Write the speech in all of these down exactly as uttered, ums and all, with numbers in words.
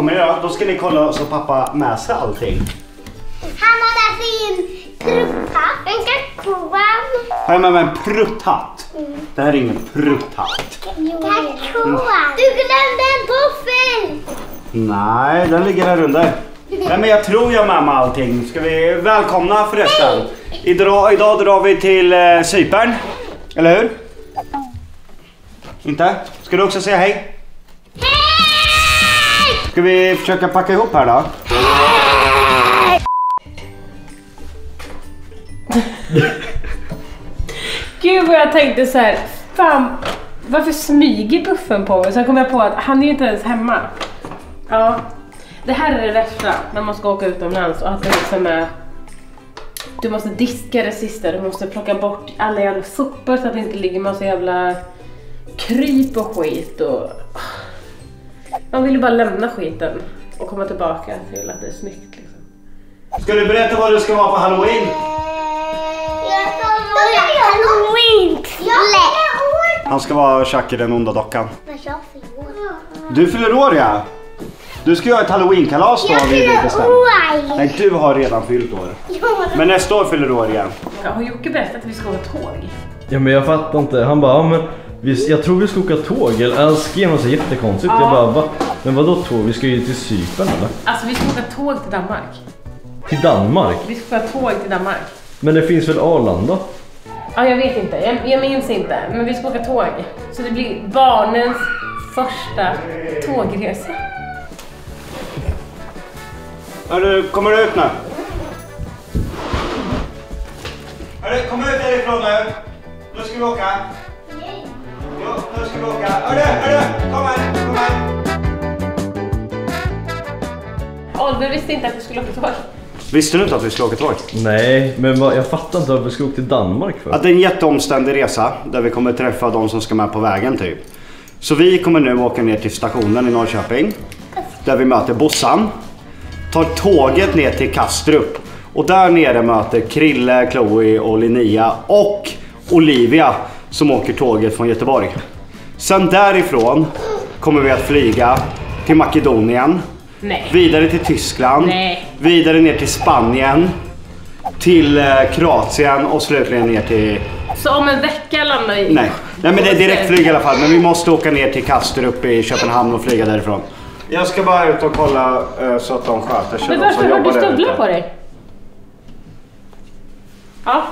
kommer ni då? Då ska ni kolla så pappa med sig allting. Han har där sin prutthatt. En kakao. Har jag med mig en prutthatt? Mm. Det här är ingen prutthatt. Kakao. Mm. Du glömde en buffel. Nej, den ligger här under. Nej, men jag tror jag med mig allting. Ska vi välkomna förresten? Idag, idag drar vi till eh, Cypern. Eller hur? Inte? Ska du också säga hej? Hej! Ska vi försöka packa ihop här då? Gud vad jag tänkte så här, fan, varför smyger buffen på mig? Sen kom jag på att han är ju inte ens hemma. Ja, det här är det värsta när man ska åka utomlands och att det liksom är, du måste diska det sista, du måste plocka bort alla jävla sopor så att det inte ligger massa jävla kryp och skit och man vill ju bara lämna skiten och komma tillbaka till att det är snyggt liksom. Ska du berätta vad du ska vara på Halloween? Halloween! Han ska vara Chucky, den onda dockan. Du fyller år, ja. Du ska göra ett Halloween-kalas då, har vi bestämt. Nej, du har redan fyllt år. Men nästa år fyller du år igen. Ja, har Jocke berättat att vi ska åka tåg? Ja, men jag fattar inte. Han bara, ja, men vi, jag tror vi ska åka tåg. Eller han skrev något så jättekonstigt. Ja. Jag bara, va? Men vadå tåg? Vi ska ju till Cypern, eller? Alltså vi ska åka tåg till Danmark. Till Danmark? Vi ska åka tåg till Danmark. Men det finns väl Arlanda? Ja, jag vet inte. Jag, jag minns inte. Men vi ska åka tåg. Så det blir barnens första tågresa. Hörru, kommer du ut nu? Hörru, kom ut därifrån nu. Nu ska vi åka. Jo, nu ska vi åka. Hörru, hörru, kom här, kom här. Oliver visste inte att vi skulle åka tåg. Visste du inte att vi skulle åka tåg? Nej, men vad, jag fattar inte varför vi ska åka till Danmark för. Att det är en jätteomständig resa där vi kommer träffa de som ska med på vägen typ. Så vi kommer nu åka ner till stationen i Norrköping. Där vi möter Bossan. Tar tåget ner till Kastrup. Och där nere möter Krille, Chloe och Linnea och Olivia som åker tåget från Göteborg. Sen därifrån kommer vi att flyga till Makedonien. Nej. Vidare till Tyskland. Nej. Vidare ner till Spanien. Till eh, Kroatien och slutligen ner till... Så om en vecka landar vi? Nej. Nej, men det är direktflyg i alla fall. Men vi måste åka ner till Kastrup i Köpenhamn och flyga därifrån. Jag ska bara ut och kolla uh, så att de sköter sig. Men varför har du stövlar på dig? Ja.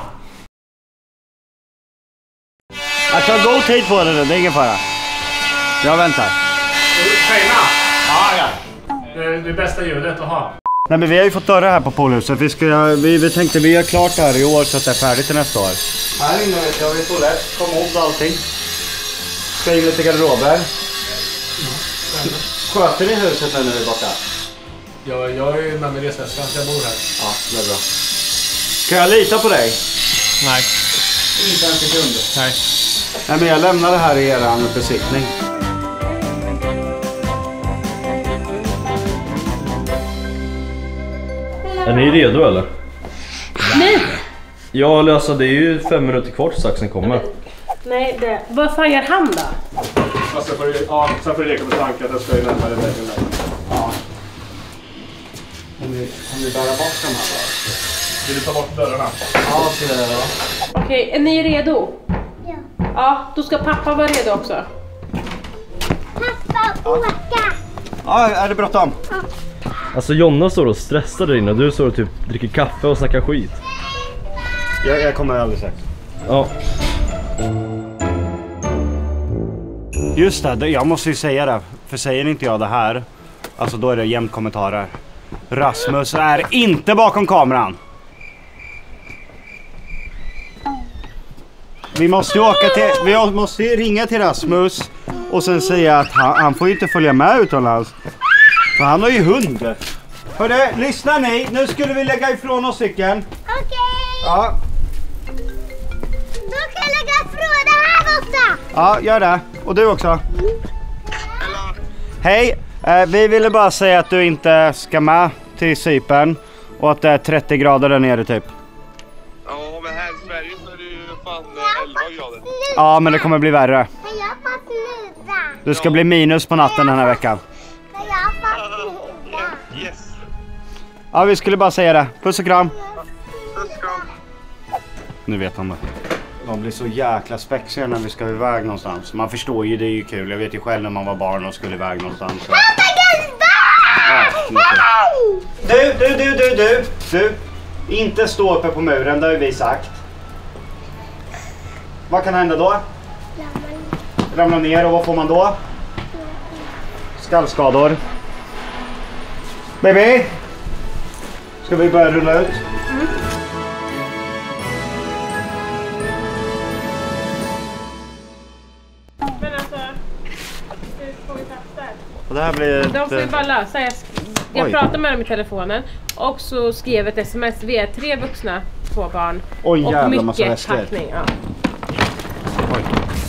Jag tar god tid på det nu, det är ingen fara. Jag väntar. Tjena! Ja, ja. Det är det bästa ljudet att ha. Nej, men vi har ju fått dörra här på poolhuset. Vi, ska, vi, vi tänkte vi gör klart det här i år så att det är färdigt till nästa år. Här inne vet jag, vi får lätt. Kommod och allting. Ska in lite garderober. Mm. Sköter ni huset när ni är borta? Jag, jag är ju med min resväska, jag bor här. Ja, det är bra. Kan jag lita på dig? Nej. Inte en sekund. Nej. Nej, men jag lämnar det här i eran besiktning. Är ni redo eller? Nej! Ja, alltså det är ju fem minuter kvar till saxen kommer. Nej, det... Vad fan gör han då? Alltså, får du, ja, sen får du leka med tanken att jag ska ju närmare väggen där. Ja. Om vi, om vi bära bort de här då? Vill du ta bort dörrarna? Ja, så är det då. Okej, är ni redo? Ja. Ja, då ska pappa vara redo också. Pappa, åka! Ja, är det bråttom? Alltså Jonna står och stressar där inne och du står och typ dricker kaffe och snackar skit. Jag, jag kommer alldeles strax. Ja. Just det, jag måste ju säga det. För säger inte jag det här, alltså då är det jämnt kommentarer. Rasmus är inte bakom kameran. Vi måste ju åka till, vi måste ju ringa till Rasmus och sen säga att han, han får ju inte följa med utomlands. För han har ju hund. Hörru, lyssna ni, nu skulle vi lägga ifrån oss cykeln. Okej! Ja, Då kan jag lägga ifrån det här borta! ja, gör det. Och du också. Hej, eh, vi ville bara säga att du inte ska med till Cypern och att det är trettio grader där nere typ. Ja, men här i Sverige så är det ju fan elva grader. Ja, men det kommer bli värre. Kan jag få snusa? Du ska bli minus på natten den här veckan. Kan jag få snusa? Ja, vi skulle bara säga det. Puss och kram. Puss och kram. Nu vet de det. De blir så jäkla spexiga när vi ska iväg någonstans. Man förstår ju, det är ju kul. Jag vet ju själv när man var barn och skulle iväg någonstans. Så. Ja, du, du, du, du, du, du. Inte stå uppe på muren, det har vi sagt. Vad kan hända då? Ramla ner, och vad får man då? Skallskador. Baby! Ska vi börja rulla ut? Mm. Men alltså, hur får vi plats där? Och det här blir ett... De får ju bara lösa. Jag, jag pratade med dem i telefonen och så skrev ett sms. Vi är tre vuxna, två barn. Oj, och jävla massa mycket väskor. packning. Ja. Oj.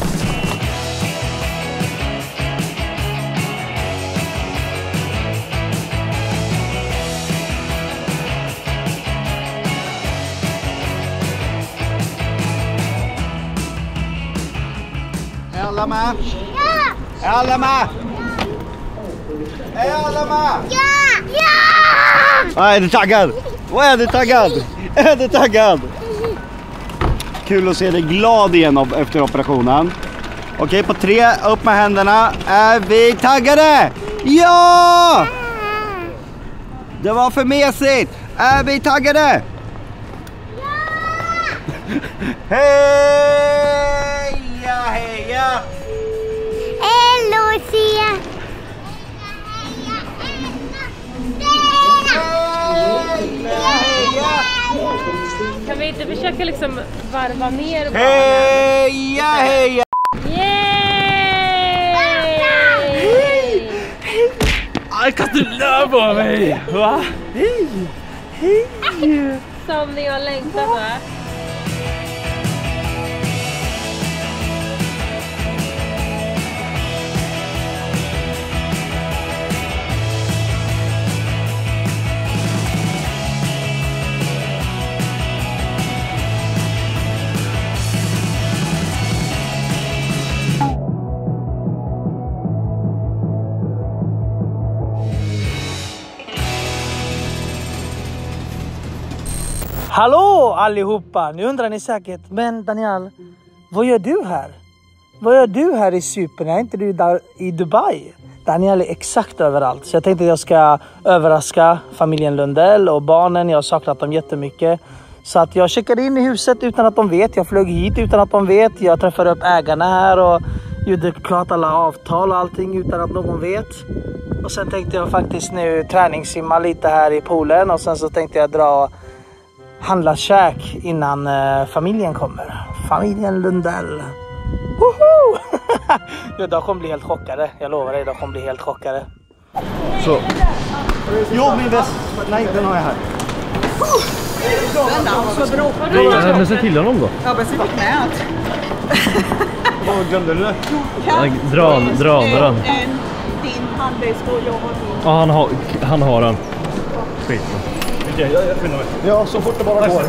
Är alla med? Ja! Är alla med? Är alla med? Ja! Ja! Ja, är du taggad? Vad är du taggad? Är du taggad? Kul att se dig glad igen efter operationen. Okej, på tre, upp med händerna. Är vi taggade? Ja! Det var för mesigt. Är vi taggade? Heja, heja! Hej, Lucia! Kan vi inte försöka liksom varva ner barnen? Heja, heja! Yay! Aj, kan du löva mig? Va? Hej! Hej! Som ni har längtat, va? Hallå allihopa! Nu undrar ni säkert, men Daniel, vad gör du här? Vad gör du här i Cypern? Är inte du där i Dubai? Daniel är exakt överallt. Så jag tänkte att jag ska överraska familjen Lundell och barnen. Jag har saknat dem jättemycket. Så att jag checkade in i huset utan att de vet. Jag flög hit utan att de vet. Jag träffade upp ägarna här och gjorde klart alla avtal och allting utan att någon vet. Och sen tänkte jag faktiskt nu träningssimma lite här i poolen. Och sen så tänkte jag dra handla käk innan uh, familjen kommer. Familjen Lundell. Woho! Jo, de kommer bli helt chockade. Jag lovar dig, de kommer bli helt chockade. Så. Jo, min väst. Nej, den har jag här. Nej, men se till honom då. Ja, precis. Knät. Vad glömde du det? Ja, dra, dra, dra den. Din handväska och jag har din. Ja, han har, han har den. Skit. Ja, så fort det bara går.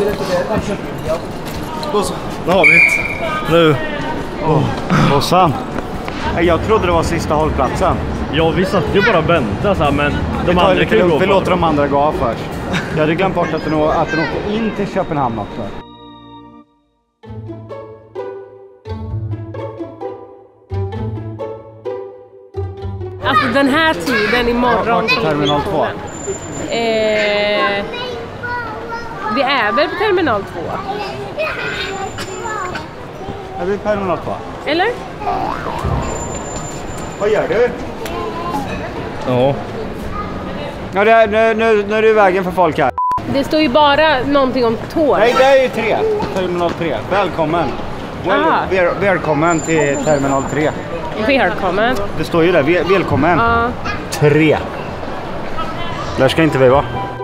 Då så. Då har vi det. Nu. Oh. Och sen. Jag trodde det var sista hållplatsen. Ja, vi satt ju bara och väntade så här, men de vi andra kan ju gå Vi för. låter de andra gå av först. Jag hade glömt bort att den, att den åkte in till Köpenhamn också. Alltså den här tiden imorgon. Vart är terminal två? Eh, vi är väl på terminal två? Är vi på terminal två? Eller? Vad gör du? Ja. Ja, det är, nu, nu, nu är du i vägen för folk här. Det står ju bara någonting om tåg. Nej, det är ju tre. Terminal tre. Välkommen. Well, Ah. väl, välkommen till terminal tre. Välkommen. Det står ju där. Väl, välkommen. Ja. Tre. Där ska inte vi vara.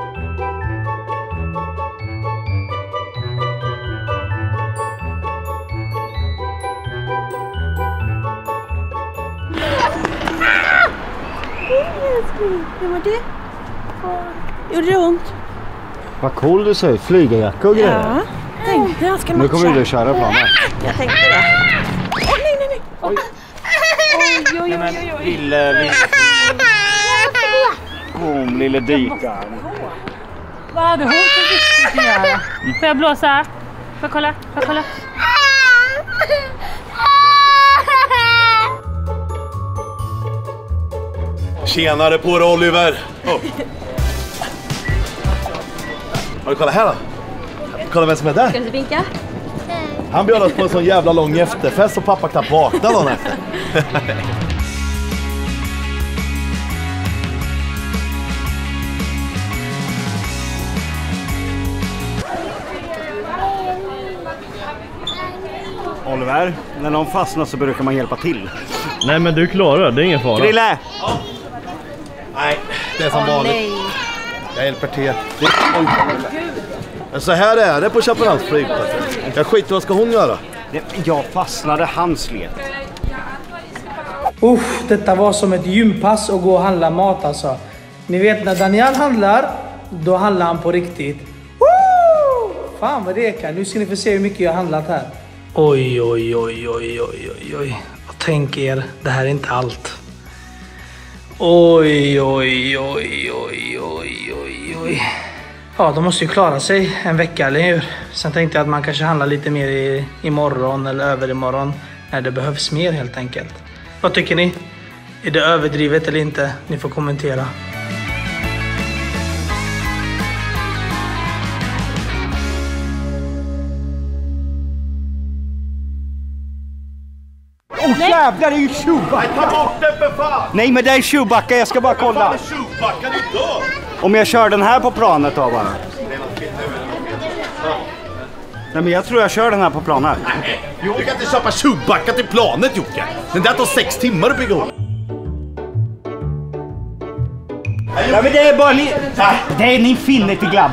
Hur var det? Gjorde det ont? Vad cool du ser ut. Flygarjacka och grejer. Ja, tänkte jag ska matcha. Nu kommer du att köra planen. Jag tänkte det. Åh, oh, nej, nej, nej. Oj. Oj, oj, oj, oj, oj. Lille, lille... Kom, lille dykaren. Vad hade hon för viktigt att göra? Får jag blåsa? Får jag kolla? Får jag kolla? Tjenare på dig, Oliver! Oh. Har du kollat här då? Kolla vem som är där. Ska du vinka? Han bjöd oss på en sån jävla lång efterfest och pappa knappt vaknade någon efter. Oliver, när någon fastnar så brukar man hjälpa till. Nej men du klarar det, är ingen fara. Grille! Nej, det är som Åh, vanligt. nej. Jag hjälper till. Det... Oj. Så här är det på Köpenhamns flygplats. Jag skiter, vad ska hon göra? Jag fastnade hans led. Uff, detta var som ett gympass och gå och handla mat alltså. Ni vet när Daniel handlar, då handlar han på riktigt. Woo! Fan vad det kan. Nu ska ni få se hur mycket jag har handlat här. Oj, oj, oj, oj, oj, oj, oj. Och tänk er, det här är inte allt. Oj, oj, oj, oj, oj, oj, oj. Ja, de måste ju klara sig en vecka, eller hur? Sen tänkte jag att man kanske handlar lite mer i, imorgon eller över imorgon när det behövs mer helt enkelt. Vad tycker ni? Är det överdrivet eller inte? Ni får kommentera. Åh oh, jävlar, det är ju Chewbacca! Ta bort den för fan! Nej men det är Chewbacca, jag ska bara kolla. Vad fan är Chewbacca, det är död! Om jag kör den här på planet då bara. Nej men jag tror jag kör den här på planet. Nej, du kan inte köpa Chewbacca till planet, Jocke. Den där tar sex timmar att bygga ihop. Ja men det är bara ni... Det är en Infinity Glove.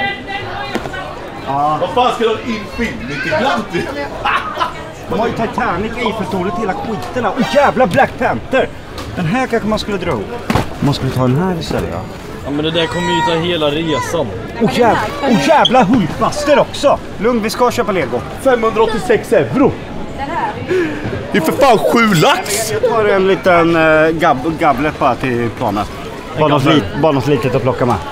Ja. Vad fan ska du ha en Infinity Glove? De har ju Titanic, Eiffeltornet, hela skiten. Åh jävla Black Panther! Den här kanske man skulle dra ihop. Man skulle ta den här istället, ja. Ja men det där kommer ju ta hela resan. Åh jävla, oh, jävla Hulkbuster också! Lugn, vi ska köpa Lego. femhundraåttiosex euro! Det är för fan sju lax! Jag tar en liten uh, gab gablet bara till planet. Bara något, lit bara något litet att plocka med.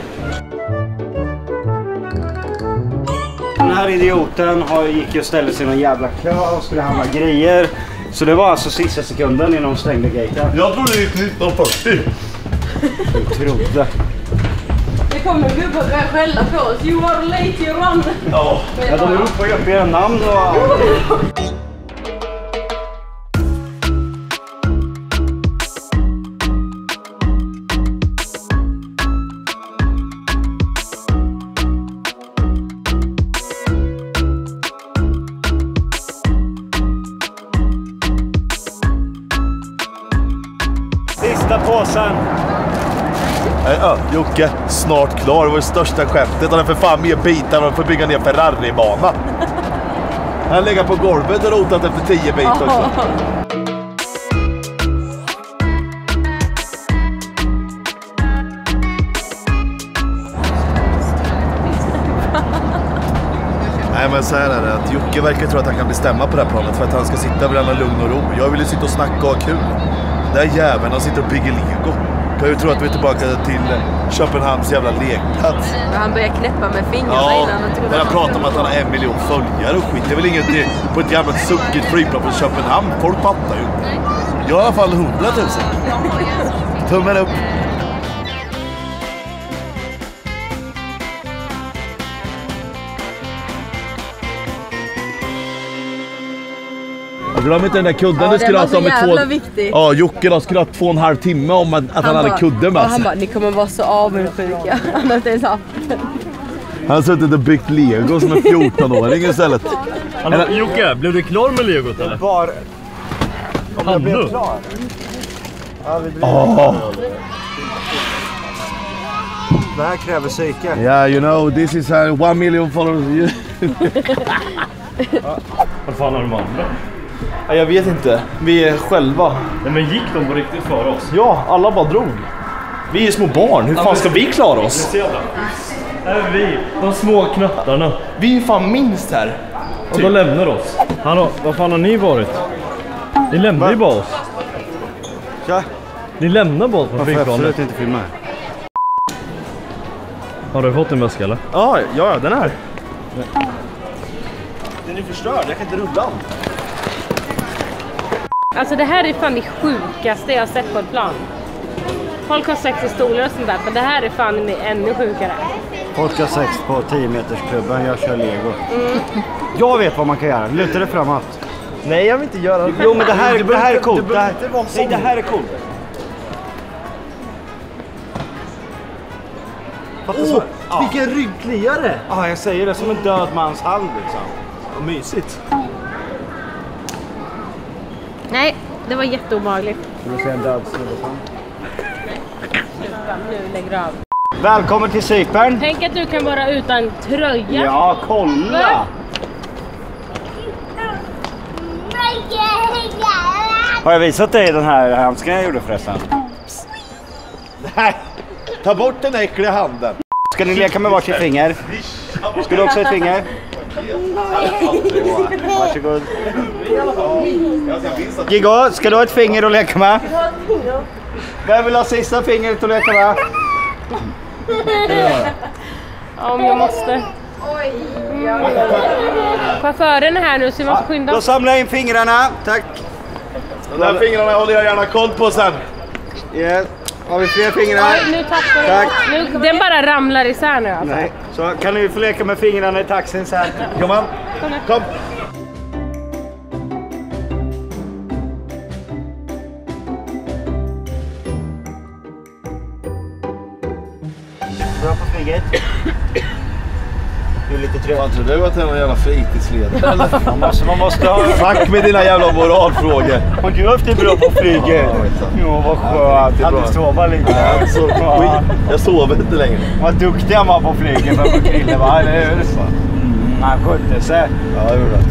Den här idioten har, gick ju och ställde sig i någon jävla kö och skulle handla grejer. Så det var alltså sista sekunden innan de stängde gaten. Jag tror det gick nitton fyrtio. Jag trodde. Det kommer gubbar börja skälla på oss. You are late, you run. Ja, ja de ropar ju upp era namn och... Sista påsen. Ja, Jocke, snart klar. Det var det största skämtet. Han är för fan mer bitar än för att bygga ner Ferrari-bana. Han lägger på golvet och rotat efter tio bit också. Nej men så här är det att Jocke verkar tro att han kan bestämma på det här planet för att han ska sitta vid denna lugn och ro. Jag vill ju sitta och snacka och ha kul. Där jäveln han sitter och bygger Lego. Jag ju tror att vi är tillbaka till Köpenhamns jävla lekplats. Han börjar knäppa med fingrarna ja, innan han trodde när han pratar om att han har en miljon följare och skit. Det är väl inget på ett jävla suckigt flygplan från Köpenhamn. Folk fattar ju inte. Jag har i alla fall hundratusen. Tummen upp. Glöm inte den där kudden. Ja, du skulle ha så med jävla två... viktig. Ja, Jocke då skulle ha två och en halv timme om att, att han, han hade bara, kudde med sig. Han bara, ni kommer vara så avundsjuka. Han har inte ens haft den. Han har suttit och byggt Lego som en fjorton-åring istället. Alltså, Jocke, blev du klar med Legot eller? Bara... Om jag blev klar. Ja, vi blir oh. Det här kräver psyke. Ja, yeah, you know, this is a one million followers. Vad fan har de andra? Jag vet inte. Vi är själva. Nej, men gick de på riktigt för oss? Ja, alla bara drog. Vi är små barn. Hur fan ska vi klara oss? Det är vi, de små knattarna. Vi är fan minst här. Och de lämnar oss. Hallå, vad fan har ni varit? Ni lämnar ju bara oss. Ja. Ni lämnar bara oss på flygplanet. Varför jag inte filma? Har du fått en väska eller? Ja, ja, den här. Den är förstörd, jag kan inte rulla den. Alltså det här är fan det sjukaste jag har sett på ett plan. Folk har sex i stolar och sånt där, men det här är fan ännu sjukare. Folk har sex på tio meters klubben, jag kör Lego. Mm. Jag vet vad man kan göra, luta det framåt. Nej, jag vill inte göra det. Jo, men det här, det här är coolt. Det här, nej, det här är coolt. Åh, oh, ja. Vilken ryggkliare! Ja, ah, jag säger det, som en död mans hand liksom. Vad mysigt. Nej, det var jätteobehagligt. Ska vi se en död snubbe. Nu lägger du av. Välkommen till Cypern. Tänk att du kan vara utan tröja. Ja, kolla! Va? Har jag visat dig den här handsken jag gjorde förresten? Nej, ta bort den äckliga handen. Ska ni leka med varsitt finger? Ska du också ha ett finger? Varsågod. Gigo, ska du ha ett finger att leka med? Vem vill ha sista fingret att leka med? Om jag måste. Mm. Chauffören är här nu så vi måste skynda. Då samlar jag in fingrarna, tack. De där fingrarna håller jag gärna koll på sen. Yes. Har vi fler fingrar? Oj, nu tappar tack. Nu, den bara ramlar isär nu alltså. Nej. Så kan ni få leka med fingrarna i taxin sen. Kom on. Kom. Bra på flyget. Du är lite trött. Fan, tror du att det är någon jävla fritidsledare? man, måste, man måste ha... Fuck med dina jävla moralfrågor. Har du haft det bra på flyget? Jo, vad skönt. Ja, du sova lite. Ja, så, ja. Jag sover inte längre. Vad duktig han var på flyget med på Krille, va? Eller hur? Mm, han skötte sig. Ja, jag gjorde det.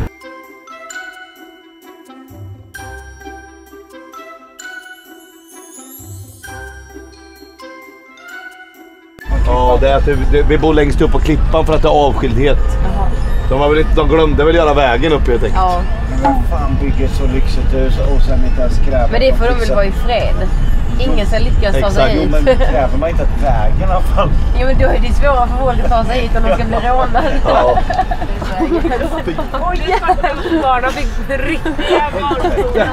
Ja, det är att det, vi bor längst upp på klippan för att det är avskildhet. Jaha. De, har väl inte, de glömde väl göra vägen upp, jag tänkte. Ja. Men vad fan bygger så lyxigt hus och sen inte ens kräver. Men det får de väl vara i fred. Ingen ska lyckas ta sig hit. Men kräver man inte att vägen i alla fall. Jo, men då är det svårare för folk att ta sig hit om de ska bli rånade. Ja. Oj, jävlar. Barnen fick riktiga barnstolar.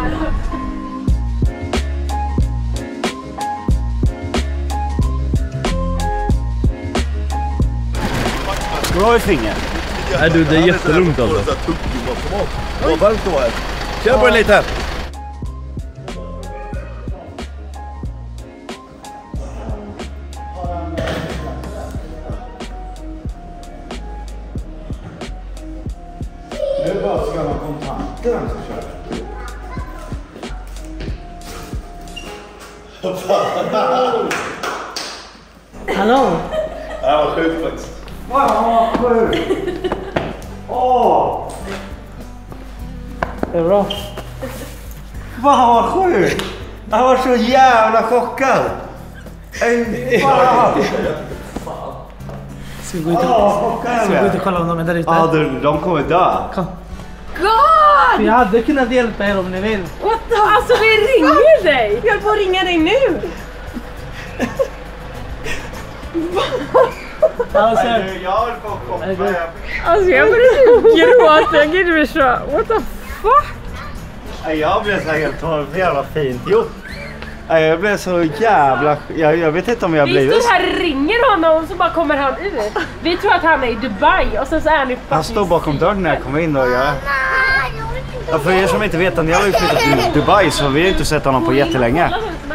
Ska du ha ett finger? Nej du, det är jättelugnt alltså. Vad varmt det var här. Kör på en liten. Nu bara ska man kontakter han ska köra. Hallå? Det här var sjukt faktiskt. Fan vad sjukt! Åh! Det är bra. Fan vad sjukt! Jag var så jävla chockad! Ej, fan! Ska vi gå ut och, ska vi gå ut och kolla om de är där ute? Ja, de, de kommer dö. Kom. God! Vi hade kunnat hjälpa er om ni vill. What the? Alltså vi ringer dig! Jag får ringa dig nu! Alltså, jag håller på att komma. Alltså jag började gråta, jag kan inte förstå. What the fuck? Jag blev så helt jävla fint gjort. Jag blev så jävla... Jag, jag vet inte om jag blev... Vi står här och ringer honom och så bara kommer han ut. Vi tror att han är i Dubai och sen så är han i... Han står bakom dörren när jag kom in och jag... Ja, för er som inte vet att jag har ju flyttat till Dubai så vi har inte sett honom på jättelänge.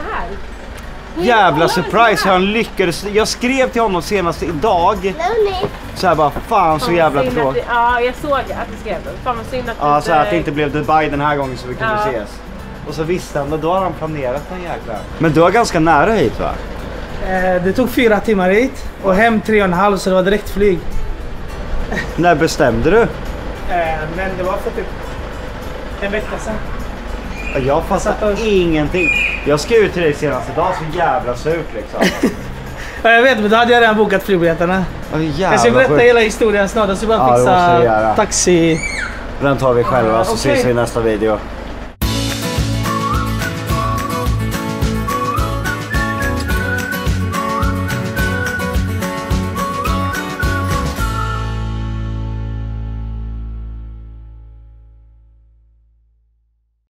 Jävla surprise, han lyckades. Jag skrev till honom senast idag. Så här bara, fan så jävla tråkigt. Ja, jag såg att du skrev det. Fan vad synd att ja, så att det inte blev Dubai den här gången så vi kunde ja. ses. Och så visste han, och då har han planerat den jäkla. Men du var ganska nära hit va? Eh, det tog fyra timmar hit och hem tre och en halv så det var direkt flyg. När bestämde du? Eh, men det var för typ en vecka sedan. Jag fattar ingenting. Jag ska ut till dig senast idag, så jävla surt liksom. Ja, jag vet, men då hade jag redan bokat flygbiljetterna. Oh, jag ska berätta hela historien snart, så bara ja, fixa taxi. Den tar vi själva, så okay. Ses vi i nästa video.